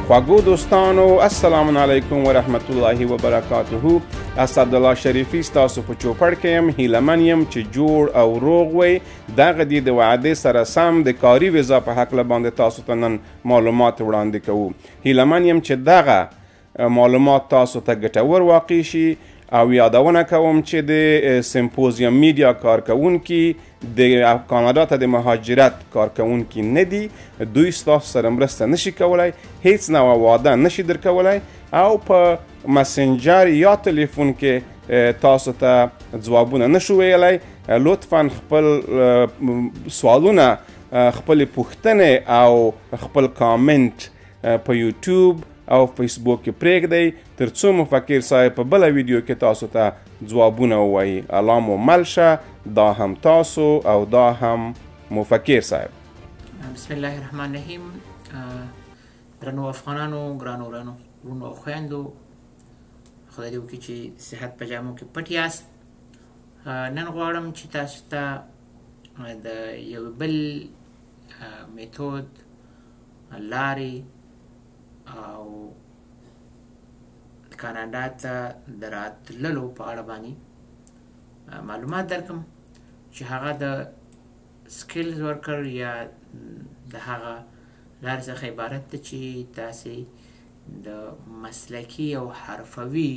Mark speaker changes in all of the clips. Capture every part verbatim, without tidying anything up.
Speaker 1: خواږو دوستانو السلام علیکم ورحمت الله وبرکاته. اسدالله شریفي ستاسو په چوپړ کې یم. هیلهمن یم چې جوړ او روغ وئ. دغه دې د وعدې سره سم د کاري ویزا په هکله باندې تاسو ته نن معلومات وړاندې کوو. هیلهمن یم چې دغه معلومات تاسو ته ګټور واقع شي او یادونه کوم چې د سمپوزیم میډیا کارکونکي د کاناډا ته د مهاجرت کارکونکي نه دي. دوی ستاسو سره مرسته نشي کولی، هیڅ نوع واده نشي درکولی او په مسنجر یا تلیفون کې تاسو ته ځوابونه نشو ویلی. لطفا خپل سوالونه، خپل پوښتنې او خپل کامنت په یوټیوب او فیسبوک کې پرېږدئ تر څو مفکر صاحب په بله ویډیو کې تاسو ته ځوابونه ووایي. الله مو مل شه. دا هم تاسو او دا هم مفکر صاحب.
Speaker 2: بسم الله الرحمن الرحیم. درنو افغانانو، ګرانو ورانو، وروڼو او خویندو، خدای دې وکړي چې صحت په جامو کې پټ یاست. نن غواړم چې تاسو ته د یو بل میتود، لارې او کاناډا ته د راتللو په اړه باندې معلومات درکم چې هغه د سکیلز ورکر یا د هغه لارې څخه عبارت ده چې تاسې د مسلکي او حرفوي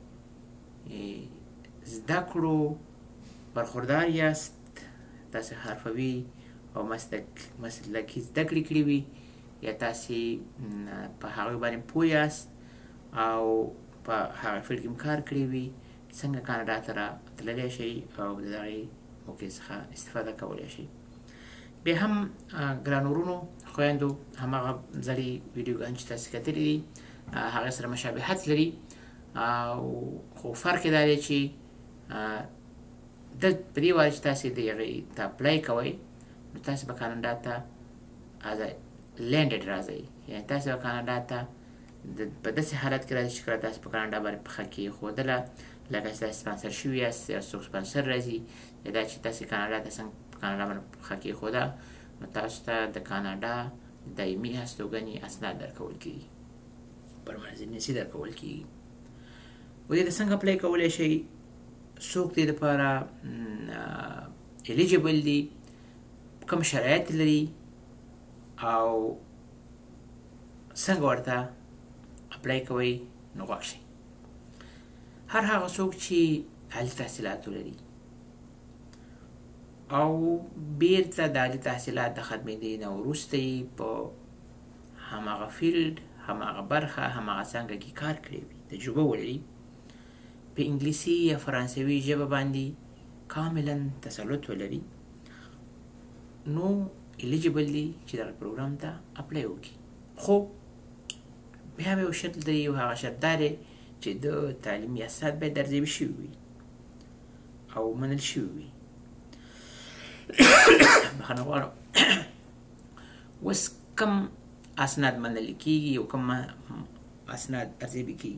Speaker 2: زده کړو برخوردار یاست. تاسې حرفوي او مسلکي زده کړې کړې وي یا تاسې په هغوی باندې پوه یاست او په هغه فیلډ کې م کار کړی وي، څنګه کاناډا ته راتللی شئ او د دغې موقع څخه استفاده کولی شئ. بیا هم ګرانو وروڼو، خویندو، هماغه زړې ویډیوګانې چې تاسې کتلي دي هغې سره مشابهت لري او خو فرق یې دا دی چې دل په دې واره چې تاسې د هغې ته اپلای کوئ نو تاسې به کاناډا ته لینډډ راځئ، یعنې تاسې به کاناډا ته په داسې حالت کې راځئ چې کله تاسې په کاناډا باندې پښه کېښودله، لکه چې تاسې سپانسر شوي یاست یا څوک سپانسر راځي یا دا چې تاسې کاناډا ته څنګه په کاناډا باندې پښه کېښوده نو تاسو ته د کاناډا دایمي هستوګنې اسناد درکول کېږي، پرمنزلنسي درکول کېږي. و دې ته څنګه اپلای کولی شئ، څوک دې دپاره الیجبل دي، کوم شرایط لري او څنګه ورته اپلای کوئ نو غوږ شئ. هر هغه څوک چې عالي تحصیلات ولري او بیرته د عالي تحصیلات د ختمېدې نه وروسته یې په هماغه فیلډ، هماغه برخه، هماغه څانګه کې کار کړی وي، تجربه ولري، په انګلیسي یا فرانسوي ژبه باندې کاملا تسلط ولري، نو الیجبل دی چې دغه پروګرام ته اپلای وکړي. خو بیا به یو شرط لري او هغه شرط دا دی چې د تعلیمي اسناد باید ارزیابي شوي وي او منل شوي وي. بخښنه غواړم. اوس کوم اسناد منل کېږي او کوم اسناد ارزیابي کېږي؟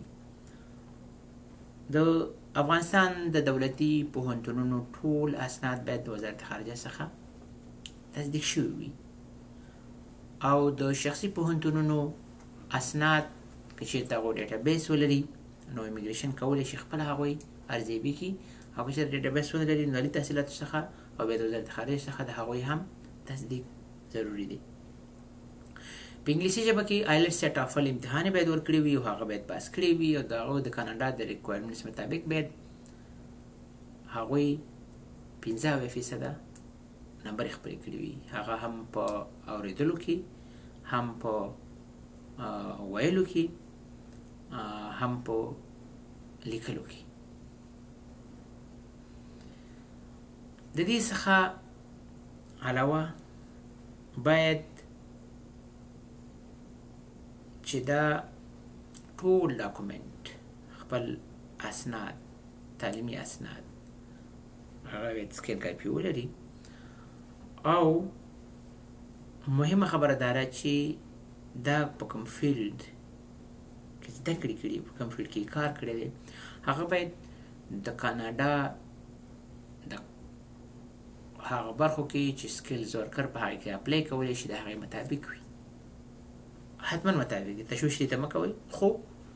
Speaker 2: د افغانستان د دولتي پوهنتونونو ټول اسناد باید د وزارت خارجه څخه تصدیق شوي وي او د شخصي پوهنتونونو اسناد که چېرته هغوی ډیټابیس ولري نو امیګریشن کولی شي خپله هغوی ارزیابي کړي، او که چېرته ډیټابیس ونه لري نو عالي تحصیلاتو څخه او بیا د وزارت خارجه څخه د هغوی هم تصدیق ضروري دی. په انګلیسي ژبه کې آیلټس یا ټافل امتحان یې باید ورکړی وي او هغه باید پاس کړی وي او د هغو د کاناډا د ریکوایرمنټس مطابق باید هغوی پنځه اویا فیصده نمبر خپل کړی وي، هغه هم په اوریدلو کې، هم په ویلو کې، هم په لیکلو کې. د دې څخه علاوه باید چې دا ټول ډاکومنټ، خپل اسناد، تعلیمي اسناد، هغه باید سکین کاپي ولري. او مهمه خبره دا ده چې دا په کوم فیلډ کې زده کړې کړي، په کوم فیلډ کې کار کړی دی، هغه باید د کاناډا د هغه برخو کې چې سکیلز ورکر په هغې کې اپلای کولی شي د هغې مطابق وي. حتما مطابق دي تشویش دې ته مه کوئ خو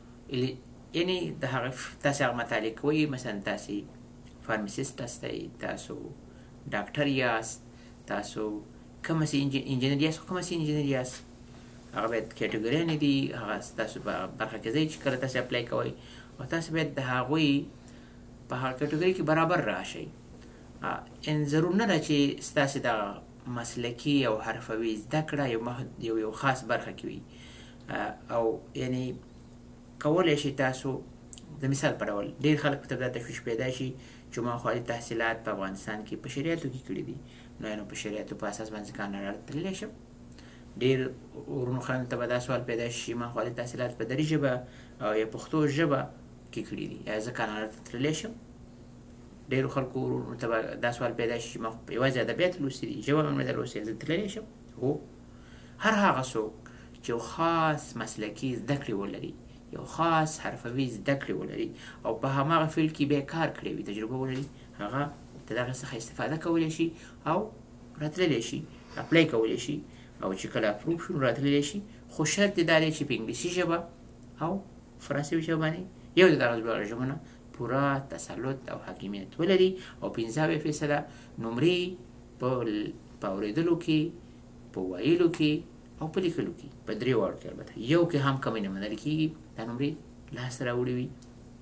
Speaker 2: یعنی د هغه تاسې هغه مطالعې کوئ مثلا تاسې فارمسیسټ هستئ تاسو ډاکټر یاست تاسو کومه سي انجینر یاست کومه سي انجینر یاست هغه باید کټګوریانې دي هغه ستاسو په برخه کې ځای چې کله تاسې اپلای کوئ او تاسو باید د هغوی په هغه کټګوري کې برابر راشئ ان ضرور نه ده چې ستاسې دغه مسلکي او حرفوي زده کړه یو یو خاص برخه کې وي او یعنی کولی شي تاسو د مثال په ډول ډېر خلک ته دا تشویش پیدا شي چې ما خو عالي تحصیلات په افغانستان کې په شریعتو کې کړي دي نو نو په شریعتو په اساس باندې کاناډا ته تللی شم ډېر ورونو خلکو ته به دا سوال پیدا شي ما خو عالي تحصیلات په دري ژبه او یا پښتو ژبه کې کړي دي ایا زه کاناډا ته تللی شم ډېرو خلکو ورونو ته به دا سوال پیدا شي چې ما خو یوازې ادبیات لوستي دي ژبه مې نه ده لوستې زه تللی شم هو هر هغه څوک چې یو خاص مسلکي زده کړې ولري یو خاص حرفوي زده کړې ولري او په هماغه فیلډ کې به کار کړی وي تجربه ولري هغه د دغه څخه استفاده کولی شي او راتللی شي اپلای کولی شي او چې کله اپروف شو راتللی شي خو شرط یې دا دی چې په انګلیسي ژبه او فرانسوي ژبه باندې یو د دغه دواړو ژبو نه پوره تسلط او حاکمیت ولري او پنځه اویا فیصده نمرې په اورېدلو کې په ویلو کې او په لیکلو کې په درې واړو کې البته یو کې هم کمی نه منل کېږي دا نمرې لاسته راوړي وي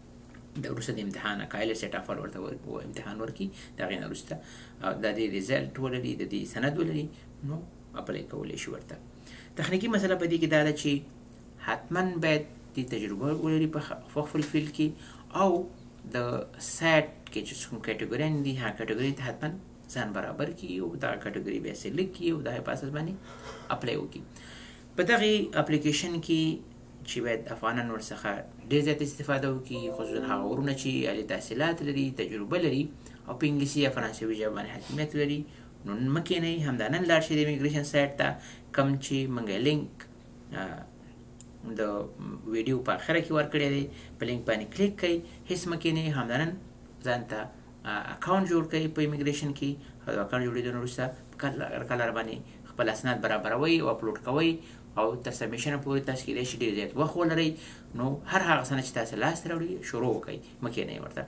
Speaker 2: د وروسته د امتحان قایله سیټ افل ورته امتحان ورکړي د هغې نه وروسته او د دې ریزلټ ولري د دې سند ولري نو اپلای کولی شي ورته تخنیکي مسله په دې کې دا ده چې حتما باید دې تجربه ولري په خپل فیلډ کې او د سیټ کې چې کوم کټګوري دي هغه کټګوري ته حتما ځان برابر کړي او دا کټګوري به سلیکټ کړي او د هغې په اساس باندې اپلای وکړي په دغې اپلیکیشن کې چې باید افغانان ورڅخه ډېر زیات استفاده وکړي خصوصا هغه ورونه چې عالي تحصیلات لري تجربه لري او په انګلیسي یا فرانسوي ژبه باندې حاکمیت لري نو مه کښېنئ همدا نن لاړ شئ د امیګریشن سایټ ته کوم چې موږ لینک د ویډیو په اخره کې ورکړی دی په لینک باندې کلیک کړئ هېڅ مه کښېنئ همدا نن ځان ته اکاونټ جوړ کړئ په امیګریشن کې او د اکاونټ جوړېدو نه وروسته په کلر باندې خپل اسناد برابروئ او اپلوډ کوئ او تر سبمیشنه پورې تاسو کېدای شي ډېر زیات وخت ولرئ نو هر هغه څه نه چې تاسو لاسته راوړي شروع وکړئ مه کښېنئ ورته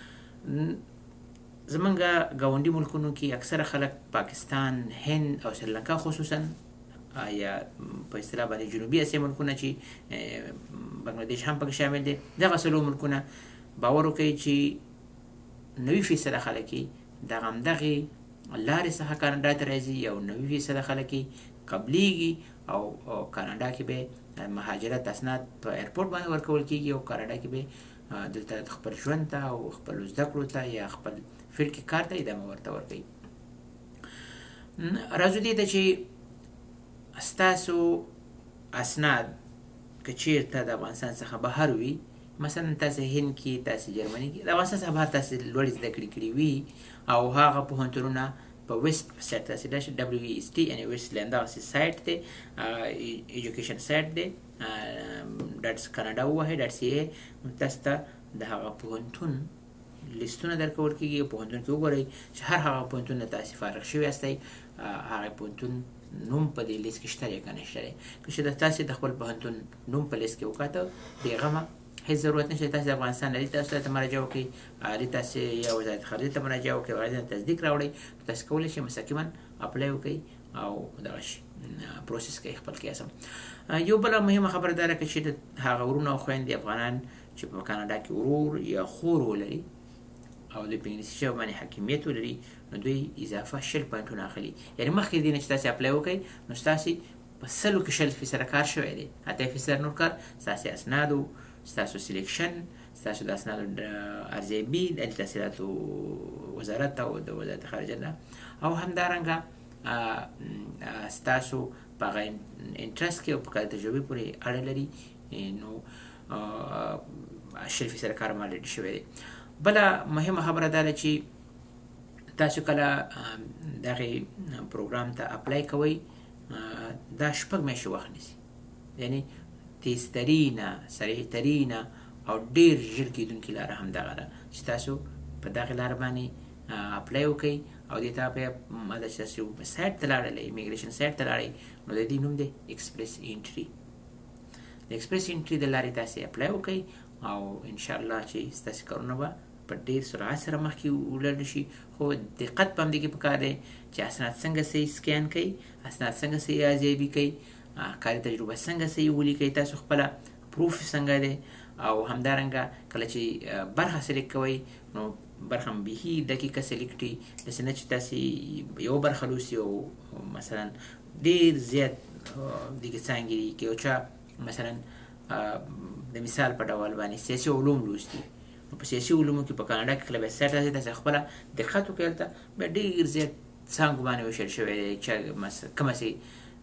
Speaker 2: زمونږ ګاونډي ملکونو کې اکثره خلک پاکستان هند او سریلانکا خصوصا یا په اصطلاح باندې جنوبي اسیا ملکونه چې بنګلادیش هم پکې شامل دي دغه څلور ملکونه باور وکړئ چې نوي فیصده خلک یې دغه همدغې لارې څخه کاناډا ته راځي او نوي فیصده خلک یې قبلیږي او کاناډا کې به مهاجرت اسناد په ایرپورټ باندې ورکول کېږي او کاناډا کې به دلته خپل ژوند ته او خپل زده کړو ته یا خپل فیلډ کې کار ته ادامه ورته ورکوي راځو دې ته چې ستاسو اسناد که چېرته د افغانستان څخه بهر وي مثلا تاسې هند کې تاسې جرمني کې د افغانستان څخه بهر تاسې لوړې زده کړې کړې وي او هغه پوهنتونونه په ویسټ سایټ تاسې راشئ ډبلیو ای ایس ټي یعنې ویسټلینډ دغسې سایټ دی ایجوکیشن سایټ دی ډاټ کاناډا ووهئ ډاټ سی ای تاسو ته د هغه پوهنتون لیستونه درکول کېږي او پوهنتون کې وګورئ چې هر هغه پوهنتون نه تاسې فارغ شوي یاستئ هغه پوهنتون نوم په دې لیست کې شته دی که نه شته دی که چې د تاسې د خپل پوهنتون نوم په لیست کې وکاته بېغمه هیڅ ضرورت نشته تاسې د افغانستان عالي تحصیلاتو ته مراجعه وکړئ عالي تاسې یا وزارت خارجه ته مراجعه وکړئ او هغې تصدیق راوړئ نو تاسې کولی شئ مستقیما اپلای وکړئ او دغه شي پروسس کوي خپل کې اسم یو بله مهمه خبره دا ده که چې د هغه ورونه او خویندې افغانان چې په کاناډا کې ورور یا خور ولري او دوی په انګلیسي ژبه باندې حاکمیت ولري نو دوی اضافه شل پوینټونه اخلي یعنې مخکې دې نه چې تاسې اپلای وکړئ نو ستاسې په سلو کې شل فیصده کار شوی دی اته فیصده نور کار ستاسې اسنادو ستاسو سلیکشن ستاسو د اسنادو ارزیابي د عالي تحصیلاتو وزارت او د وزارت خارجه نه او همدارنګه ستاسو په هغه انټرست کې او په کار تجربې پورې اړه لري نو شل فیصده کار ما ډېر شوی دی بله مهمه خبره دا ده چې تاسو کله دغې پروګرام ته اپلای کوئ دا شپږ میاشتې وخت نیسي یعنې تیزترینه سریعترینه او ډېر ژر کېدونکې لاره همدغه ده چې تاسو په دغې لاره باندې اپلای وکئ او دې ته بیا ما ده چې تاسو سایټ ته لاړئ امیګریشن سایټ ته لاړئ نو د دې نوم دی ایکسپریس انټري د ایکسپریس انټری د لارې تاسې اپلای وکړئ او انشاءالله چې ستاسې کارونه به په ډېر سرعت سره مخکې ولاړ شي. خو دقت په همدې کې پکار دی چې اسناد څنګه صحیح سکین کوي، اسناد څنګه صحیح ارزیابي کوي، کاري تجربه څنګه صحیح ولیکئ، تاسو خپله پروف څنګه دی، او همدارنګه کله چې برخه سلیکټ کوئ نو برخه هم بیخي دقیقه سلیکټ وي، داسې نه چې تاسې یو برخه لوستي او مثلا ډېر زیات دغه څانګې دي که یو چا مثلا د مثال په ډول باندې سیاسي علوم لوستي، نو په سیاسي علومو کې په کاناډا کې کله بیا سیټ راځي تاسې خپله دقت وکړئ هلته بیا ډېر زیات څانګو باندې ویشل شوی دی چې کومه سي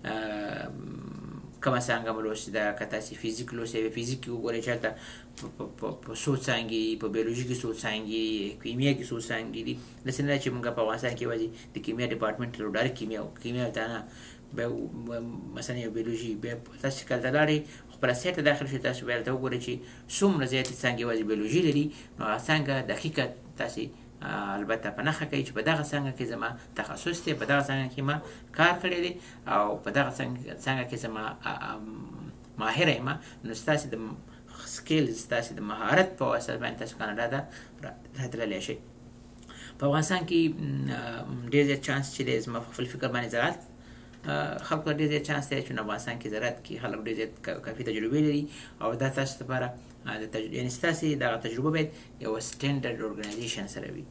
Speaker 2: کومه څانګه مو لوستې ده. که تاسې فزیک لوستئ بیا فزیک کې وګورئ چې هلته په څو څانګې دي، په بیولوژي کې څو څانګې دي، کیمیا کې څو څانګې دي. داسې نه ده چې موږ په افغانستان کې یوازې د کیمیا ډپارټمنټ لرو، ډایرکټ کیمیا کیمیا هلته نه، بیا مثلا یو بیولوژي، بیا تاسې چې کله ته لاړئ خپله سایټ ته داخل شئ تاسو بیا هلته وګورئ چې څومره زیاتې څانګې یوازې بیولوژي لري، نو هغه څانګه دقیقه تاسې البته په نښه کوي چې په دغه څانګه کې زما تخصص دی، په دغه څانګه کې ما کار کړی دی او په دغه څانګه کې زما ماهره یم، نو ستاسې د سکیلز ستاسې د مهارت په واسطه باندې تاسو کاناډا ته راتللی شئ. په افغانستان کې ډېر زیات چانس چې دی زما په خپل فکر باندې زراعت خلکو ته ډېر زیات چانس دی چې افغانستان کې زراعت کې خلک ډېر زیات کافي تجربې لري او دا تاسو لپاره یعنې ستاسې دغه تجربه باید یوه سټینډرډ ارګنایزیشن سره وي،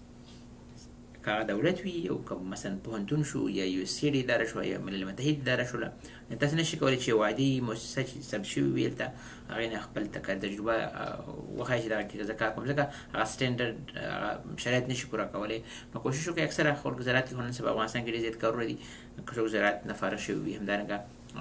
Speaker 2: که هغه دولت وي او که مثلا پوهنتون شو یا یو سیډ اداره شوه یا ملل متحد اداره شوله، تاسو نشئ کولی چې یو عادي مؤسسه چې ثبت شوي وي هلته هغې نه خپل تجربه وښایي چې دغه کې زه کار کوم، ځکه هغه سټینډرډ شرایط نشي پوره کولی. نو کوشش وکړئ اکثره خلک زراعت کې خو نن سبا افغانستان کې ډېر زیات کارونه دي، که څوک زراعت نه فارغ شوي وي، همدارنګه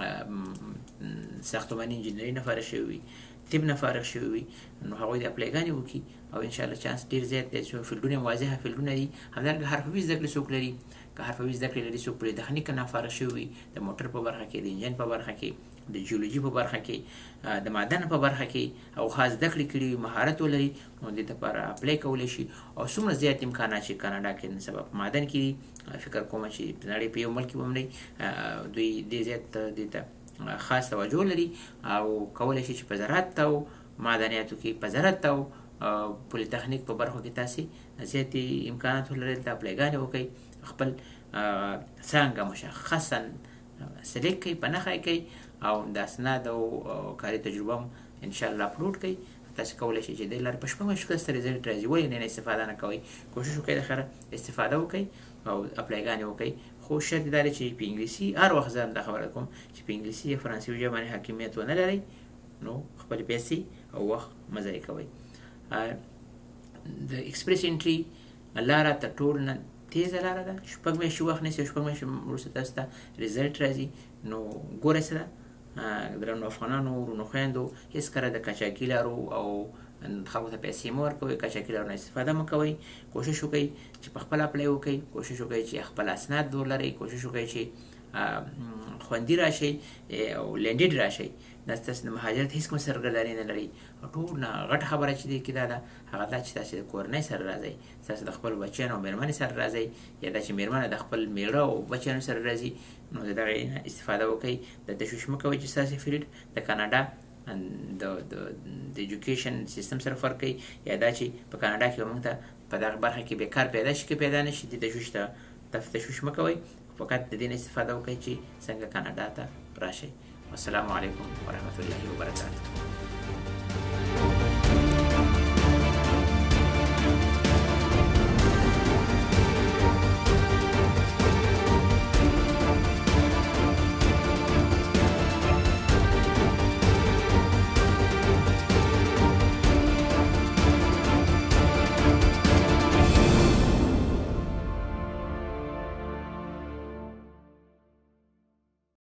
Speaker 2: ساختماني انجینري نه فارغ شوي وي، طب نه فارغ شوي وي، نو هغوی د اپلایګانې وکړي او انشاءالله چانس ډېر زیات دی چې فیلډونه یې واضحه فیلډونه دي. همدارنګه حرفوي زده کړې څوک لري، که حرفوي زده کړې لري څوک پولیتخنیک نه فارغ شوي وي، د موټر په برخه کې، د انجن په برخه کې، د جیولوژي په برخه کې، د معدن په برخه کې او خاص زده کړې کړي وي، مهارت ولري، نو دې لپاره اپلای کولی شي. او څومره زیات امکانات چې کاناډا کې نن سبا په معدن کې دي، فکر کوم چې د نړۍ په یو ملک کې به هم نه دوی ډېر زیات دې ته خاص توجه لري او کولی شي چې په زراعت او معدنیاتو کې، په زراعت او پولیتخنیک په برخو کې تاسې زیاتې امکانات ولرئ، دلته اپلایګانې وکړئ، خپل څانګه مشخصا سلیکټ کړئ، په نښه یې کړئ او د اسناد او کاري تجربه هم انشاءالله اپلوډ کړئ. تاسې کولی شئ چې دې لارې په شپږ میاشتو کې ستاسې رزلټ راځي. ولې نه استفاده نه کوئ؟ کوشش وکړئ د خیره استفاده وکړئ او اپلایګانې وکړئ. خو شرط دا دی چې په انګلیسي هر وخت زه دا خبره کوم چې په انګلیسي یا فرانسوي ژبه باندې حاکمیت ونه لرئ، نو خپلې پیسې او وخت مه ضایع کوئ. د ایکسپریس انټري لاره تر ټولو نه تیزه لاره ده، شپږ میاشتې وخت نیسي او شپږ میاشتې وروسته تاسو ته رزلټ راځي. نو ګورئ څه ده، درنو افغانانو ورونو خویندو هېڅکله د قاچاقي لارو او خلکو ته پیسې مه ورکوئ، قاچاقي لارو نه استفاده مه کوئ. کوشش وکړئ چې په خپله اپلای وکړئ، کوشش وکړئ چې خپل اسناد ولرئ، کوشش وکړئ چې خوندي راشئ او لینډډ راشئ. دا ستاسې د مهاجرت هېڅ کومه سرګرداني نه لري. ټول نه غټه خبره چې دی کې دا ده هغه دا چې تاسې د کورنۍ سره راځئ، تاسې د خپلو بچیانو او مېرمنې سره راځئ، یا دا چې مېرمنه د خپل میړه او بچیانو سره راځي، نو د دغې نه استفاده وکړئ. د تشویش مه کوئ چې ستاسې فیلډ د کاناډا د د ایجوکیشن سیستم سره فرق کوي، یا دا چې په کاناډا کې به موږ ته په دغه برخه کې بیکار پیدا شي که پیدا نه شي، د تشویش ته تشویش مه کوئ. فقط د دې نه استفاده وکړئ چې څنګه کاناډا ته راشئ. والسلام علیکم ورحمة الله وبرکاته.